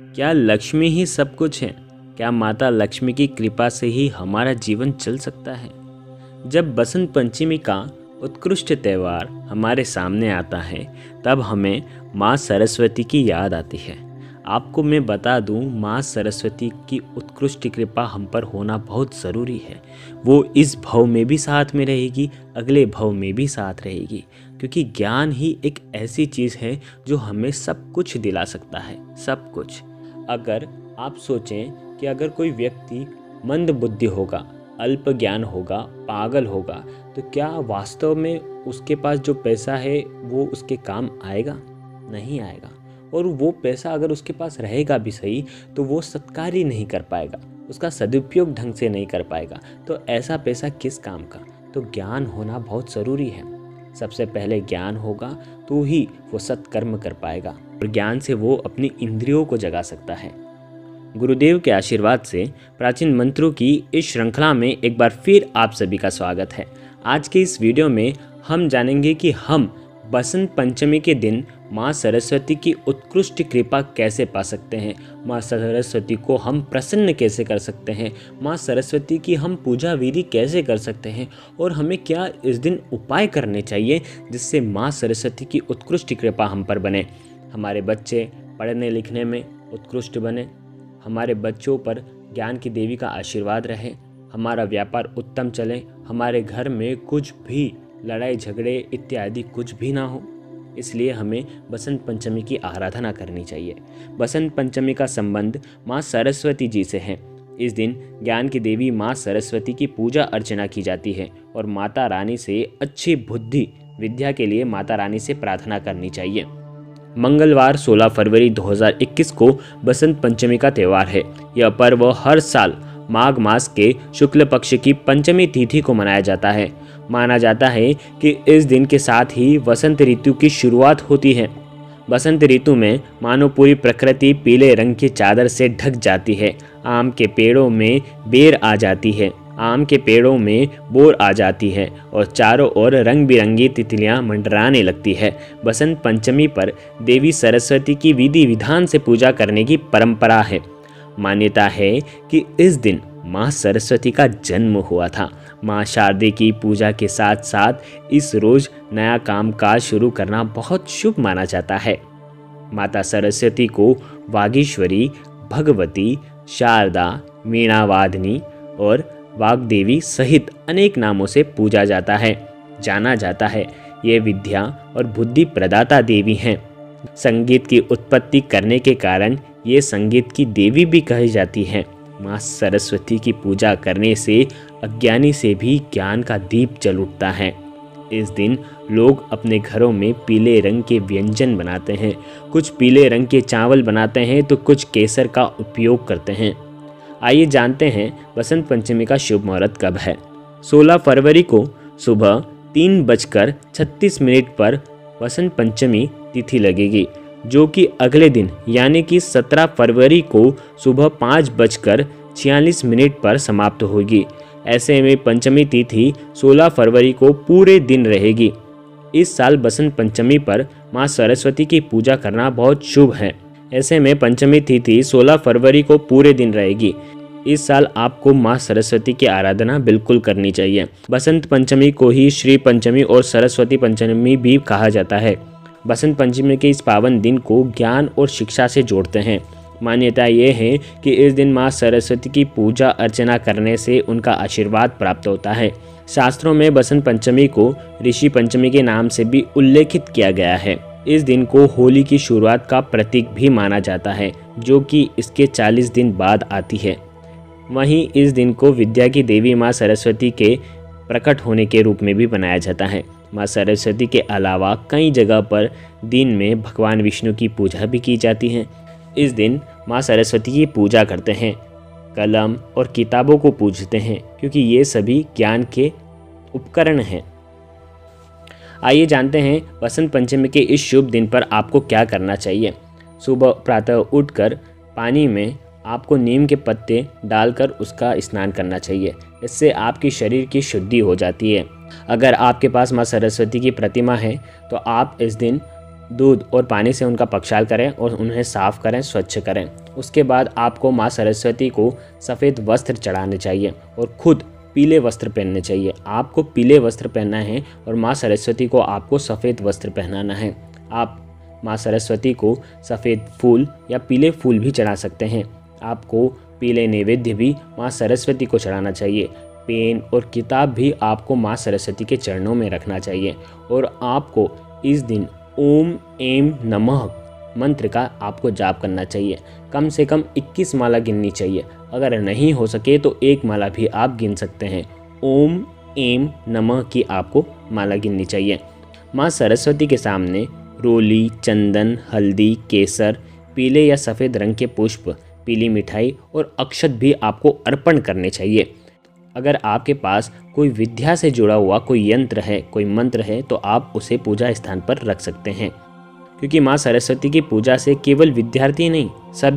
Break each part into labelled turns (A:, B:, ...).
A: क्या लक्ष्मी ही सब कुछ है? क्या माता लक्ष्मी की कृपा से ही हमारा जीवन चल सकता है? जब बसंत पंचमी का उत्कृष्ट त्यौहार हमारे सामने आता है, तब हमें माँ सरस्वती की याद आती है। आपको मैं बता दूं, माँ सरस्वती की उत्कृष्ट कृपा हम पर होना बहुत ज़रूरी है। वो इस भव में भी साथ में रहेगी, अगले भव में भी साथ रहेगी, क्योंकि ज्ञान ही एक ऐसी चीज़ है जो हमें सब कुछ दिला सकता है, सब कुछ। अगर आप सोचें कि अगर कोई व्यक्ति मंद बुद्धि होगा, अल्प ज्ञान होगा, पागल होगा, तो क्या वास्तव में उसके पास जो पैसा है वो उसके काम आएगा? नहीं आएगा। और वो पैसा अगर उसके पास रहेगा भी सही, तो वो सत्कारी नहीं कर पाएगा, उसका सदुपयोग ढंग से नहीं कर पाएगा। तो ऐसा पैसा किस काम का? तो ज्ञान होना बहुत ज़रूरी है। सबसे पहले ज्ञान होगा तो ही वो सत्कर्म कर पाएगा, और ज्ञान से वो अपनी इंद्रियों को जगा सकता है। गुरुदेव के आशीर्वाद से प्राचीन मंत्रों की इस श्रृंखला में एक बार फिर आप सभी का स्वागत है। आज के इस वीडियो में हम जानेंगे कि हम बसंत पंचमी के दिन माँ सरस्वती की उत्कृष्ट कृपा कैसे पा सकते हैं, माँ सरस्वती को हम प्रसन्न कैसे कर सकते हैं, माँ सरस्वती की हम पूजा विधि कैसे कर सकते हैं, और हमें क्या इस दिन उपाय करने चाहिए जिससे माँ सरस्वती की उत्कृष्ट कृपा हम पर बने, हमारे बच्चे पढ़ने लिखने में उत्कृष्ट बने, हमारे बच्चों पर ज्ञान की देवी का आशीर्वाद रहे, हमारा व्यापार उत्तम चले, हमारे घर में कुछ भी लड़ाई झगड़े इत्यादि कुछ भी ना हो। इसलिए हमें बसंत पंचमी की आराधना करनी चाहिए। बसंत पंचमी का संबंध माँ सरस्वती जी से है। इस दिन ज्ञान की देवी माँ सरस्वती की पूजा अर्चना की जाती है और माता रानी से अच्छी बुद्धि विद्या के लिए माता रानी से प्रार्थना करनी चाहिए। मंगलवार 16 फरवरी 2021 को बसंत पंचमी का त्यौहार है। यह पर्व हर साल माघ मास के शुक्ल पक्ष की पंचमी तिथि को मनाया जाता है। माना जाता है कि इस दिन के साथ ही वसंत ऋतु की शुरुआत होती है। बसंत ऋतु में मानो पूरी प्रकृति पीले रंग की चादर से ढक जाती है। आम के पेड़ों में बेर आ जाती है, आम के पेड़ों में बोर आ जाती है और चारों ओर रंग बिरंगी तितलियां मंडराने लगती है। बसंत पंचमी पर देवी सरस्वती की विधि विधान से पूजा करने की परंपरा है। मान्यता है कि इस दिन माँ सरस्वती का जन्म हुआ था। माँ शारदे की पूजा के साथ साथ इस रोज नया काम काज शुरू करना बहुत शुभ माना जाता है। माता सरस्वती को वागीश्वरी, भगवती, शारदा, मीणावादिनी और वाग्देवी सहित अनेक नामों से पूजा जाता है, जाना जाता है। ये विद्या और बुद्धि प्रदाता देवी हैं। संगीत की उत्पत्ति करने के कारण ये संगीत की देवी भी कही जाती हैं। माँ सरस्वती की पूजा करने से अज्ञानी से भी ज्ञान का दीप जल उठता है। इस दिन लोग अपने घरों में पीले रंग के व्यंजन बनाते हैं। कुछ पीले रंग के चावल बनाते हैं तो कुछ केसर का उपयोग करते हैं। आइए जानते हैं बसंत पंचमी का शुभ मुहूर्त कब है। 16 फरवरी को सुबह 3:36 पर बसंत पंचमी तिथि लगेगी, जो कि अगले दिन यानी कि 17 फरवरी को सुबह 5:46 पर समाप्त होगी। ऐसे में पंचमी तिथि 16 फरवरी को पूरे दिन रहेगी। इस साल बसंत पंचमी पर माँ सरस्वती की पूजा करना बहुत शुभ है। ऐसे में पंचमी तिथि 16 फरवरी को पूरे दिन रहेगी। इस साल आपको माँ सरस्वती की आराधना बिल्कुल करनी चाहिए। बसंत पंचमी को ही श्री पंचमी और सरस्वती पंचमी भी कहा जाता है। बसंत पंचमी के इस पावन दिन को ज्ञान और शिक्षा से जोड़ते हैं। मान्यता ये है कि इस दिन माँ सरस्वती की पूजा अर्चना करने से उनका आशीर्वाद प्राप्त होता है। शास्त्रों में बसंत पंचमी को ऋषि पंचमी के नाम से भी उल्लेखित किया गया है। इस दिन को होली की शुरुआत का प्रतीक भी माना जाता है, जो कि इसके 40 दिन बाद आती है। वहीं इस दिन को विद्या की देवी माँ सरस्वती के प्रकट होने के रूप में भी बनाया जाता है। माँ सरस्वती के अलावा कई जगह पर दिन में भगवान विष्णु की पूजा भी की जाती है। इस दिन माँ सरस्वती की पूजा करते हैं, कलम और किताबों को पूजते हैं, क्योंकि ये सभी ज्ञान के उपकरण हैं। आइए जानते हैं बसंत पंचमी के इस शुभ दिन पर आपको क्या करना चाहिए। सुबह प्रातः उठकर पानी में आपको नीम के पत्ते डालकर उसका स्नान करना चाहिए। इससे आपकी शरीर की शुद्धि हो जाती है। अगर आपके पास माँ सरस्वती की प्रतिमा है तो आप इस दिन दूध और पानी से उनका प्रक्षाल करें और उन्हें साफ करें, स्वच्छ करें। उसके बाद आपको माँ सरस्वती को सफ़ेद वस्त्र चढ़ाने चाहिए और खुद पीले वस्त्र पहनने चाहिए। आपको पीले वस्त्र पहनना है और माँ सरस्वती को आपको सफ़ेद वस्त्र पहनाना है। आप माँ सरस्वती को सफ़ेद फूल या पीले फूल भी चढ़ा सकते हैं। आपको पीले नैवेद्य भी माँ सरस्वती को चढ़ाना चाहिए। पेन और किताब भी आपको माँ सरस्वती के चरणों में रखना चाहिए और आपको इस दिन ओम ऐं नमः मंत्र का आपको जाप करना चाहिए। कम से कम 21 माला गिननी चाहिए। अगर नहीं हो सके तो एक माला भी आप गिन सकते हैं। ओम ऐं नमः की आपको माला गिननी चाहिए। माँ सरस्वती के सामने रोली, चंदन, हल्दी, केसर, पीले या सफ़ेद रंग के पुष्प, पीली मिठाई और अक्षत भी आपको अर्पण करने चाहिए। अगर आपके पास कोई विद्या से जुड़ा हुआ कोई यंत्र है, कोई मंत्र है, तो आप उसे पूजा स्थान पर रख सकते हैं, क्योंकि माँ सरस्वती की पूजा से केवल विद्यार्थी नहीं,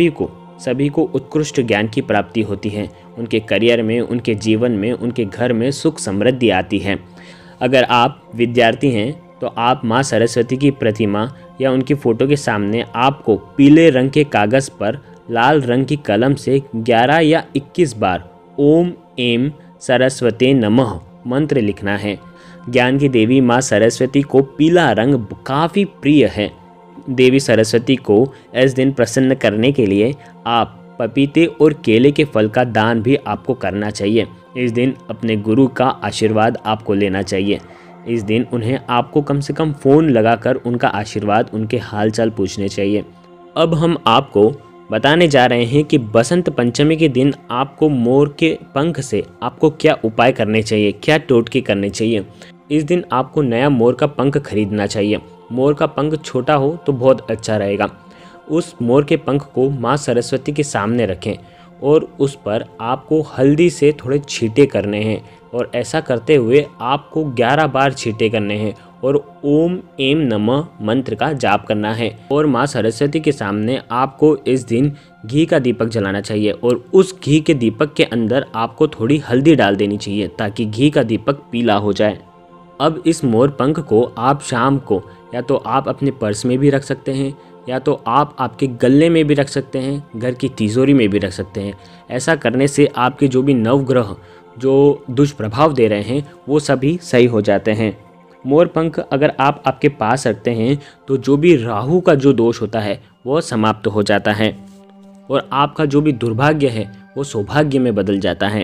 A: सभी को उत्कृष्ट ज्ञान की प्राप्ति होती है। उनके करियर में, उनके जीवन में, उनके घर में सुख समृद्धि आती है। अगर आप विद्यार्थी हैं तो आप माँ सरस्वती की प्रतिमा या उनकी फ़ोटो के सामने आपको पीले रंग के कागज़ पर लाल रंग की कलम से 11 या 21 बार ओम ऐं सरस्वते नमः मंत्र लिखना है। ज्ञान की देवी माँ सरस्वती को पीला रंग काफ़ी प्रिय है। देवी सरस्वती को इस दिन प्रसन्न करने के लिए आप पपीते और केले के फल का दान भी आपको करना चाहिए। इस दिन अपने गुरु का आशीर्वाद आपको लेना चाहिए। इस दिन उन्हें आपको कम से कम फ़ोन लगाकर उनका आशीर्वाद, उनके हालचाल पूछने चाहिए। अब हम आपको बताने जा रहे हैं कि बसंत पंचमी के दिन आपको मोर के पंख से आपको क्या उपाय करने चाहिए, क्या टोटके करने चाहिए। इस दिन आपको नया मोर का पंख खरीदना चाहिए। मोर का पंख छोटा हो तो बहुत अच्छा रहेगा। उस मोर के पंख को माँ सरस्वती के सामने रखें और उस पर आपको हल्दी से थोड़े छींटे करने हैं और ऐसा करते हुए आपको 11 बार छींटे करने हैं और ओम ऐं नमः मंत्र का जाप करना है। और माँ सरस्वती के सामने आपको इस दिन घी का दीपक जलाना चाहिए और उस घी के दीपक के अंदर आपको थोड़ी हल्दी डाल देनी चाहिए ताकि घी का दीपक पीला हो जाए। अब इस मोर पंख को आप शाम को या तो आप अपने पर्स में भी रख सकते हैं या तो आप आपके गले में भी रख सकते हैं, घर की तिजोरी में भी रख सकते हैं। ऐसा करने से आपके जो भी नवग्रह जो दुष्प्रभाव दे रहे हैं वो सभी सही हो जाते हैं। मोर पंख अगर आप आपके पास रखते हैं तो जो भी राहु का जो दोष होता है वो समाप्त हो जाता है और आपका जो भी दुर्भाग्य है वो सौभाग्य में बदल जाता है।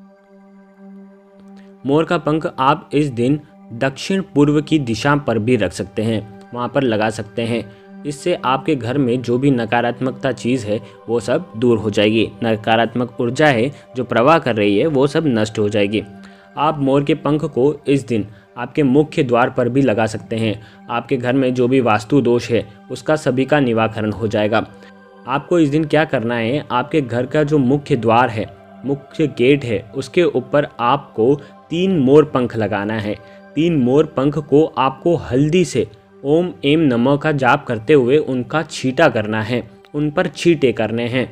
A: मोर का पंख आप इस दिन दक्षिण पूर्व की दिशा पर भी रख सकते हैं, वहाँ पर लगा सकते हैं। इससे आपके घर में जो भी नकारात्मकता चीज़ है वो सब दूर हो जाएगी। नकारात्मक ऊर्जा है जो प्रवाह कर रही है वो सब नष्ट हो जाएगी। आप मोर के पंख को इस दिन आपके मुख्य द्वार पर भी लगा सकते हैं। आपके घर में जो भी वास्तु दोष है उसका सभी का निवारण हो जाएगा। आपको इस दिन क्या करना है, आपके घर का जो मुख्य द्वार है, मुख्य गेट है, उसके ऊपर आपको 3 मोर पंख लगाना है। 3 मोर पंख को आपको हल्दी से ओम ऐं नमः का जाप करते हुए उनका छींटा करना है, उन पर छींटे करने हैं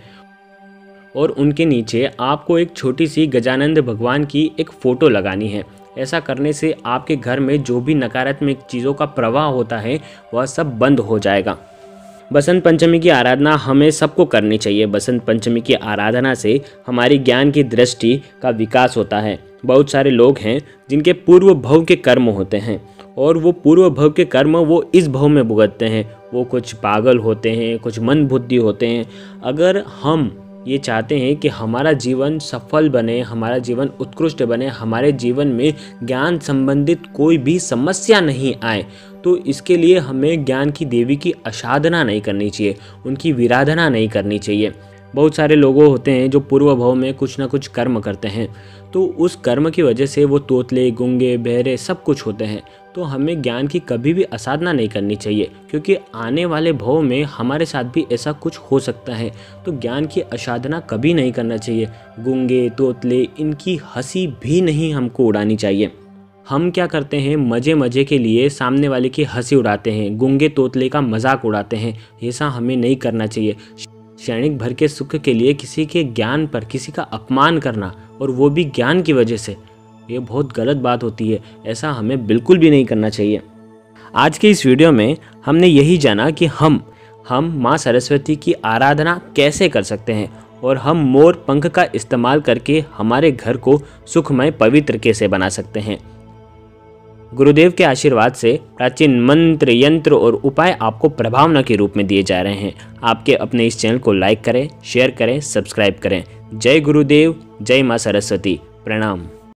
A: और उनके नीचे आपको एक छोटी सी गजानंद भगवान की एक फ़ोटो लगानी है। ऐसा करने से आपके घर में जो भी नकारात्मक चीज़ों का प्रवाह होता है वह सब बंद हो जाएगा। बसंत पंचमी की आराधना हमें सबको करनी चाहिए। बसंत पंचमी की आराधना से हमारी ज्ञान की दृष्टि का विकास होता है। बहुत सारे लोग हैं जिनके पूर्व भव के कर्म होते हैं और वो पूर्व भव के कर्म वो इस भव में भुगतते हैं। वो कुछ पागल होते हैं, कुछ मंद बुद्धि होते हैं। अगर हम ये चाहते हैं कि हमारा जीवन सफल बने, हमारा जीवन उत्कृष्ट बने, हमारे जीवन में ज्ञान संबंधित कोई भी समस्या नहीं आए, तो इसके लिए हमें ज्ञान की देवी की आराधना नहीं करनी चाहिए, उनकी विराधना नहीं करनी चाहिए। बहुत सारे लोग होते हैं जो पूर्व भव में कुछ ना कुछ कर्म करते हैं, तो उस कर्म की वजह से वो तोतले, गूंगे, बहरे सब कुछ होते हैं। तो हमें ज्ञान की कभी भी आराधना नहीं करनी चाहिए, क्योंकि आने वाले भव में हमारे साथ भी ऐसा कुछ हो सकता है। तो ज्ञान की आराधना कभी नहीं करना चाहिए। गूंगे, तोतले, इनकी हंसी भी नहीं हमको उड़ानी चाहिए। हम क्या करते हैं, मज़े मज़े के लिए सामने वाले की हंसी उड़ाते हैं, गूंगे तोतले का मजाक उड़ाते हैं। ऐसा हमें नहीं करना चाहिए। क्षणिक भर के सुख के लिए किसी के ज्ञान पर किसी का अपमान करना, और वो भी ज्ञान की वजह से, ये बहुत गलत बात होती है। ऐसा हमें बिल्कुल भी नहीं करना चाहिए। आज के इस वीडियो में हमने यही जाना कि हम माँ सरस्वती की आराधना कैसे कर सकते हैं और हम मोर पंख का इस्तेमाल करके हमारे घर को सुखमय पवित्र कैसे बना सकते हैं। गुरुदेव के आशीर्वाद से प्राचीन मंत्र, यंत्र और उपाय आपको प्रभावना के रूप में दिए जा रहे हैं। आपके अपने इस चैनल को लाइक करें, शेयर करें, सब्सक्राइब करें। जय गुरुदेव, जय माँ सरस्वती, प्रणाम।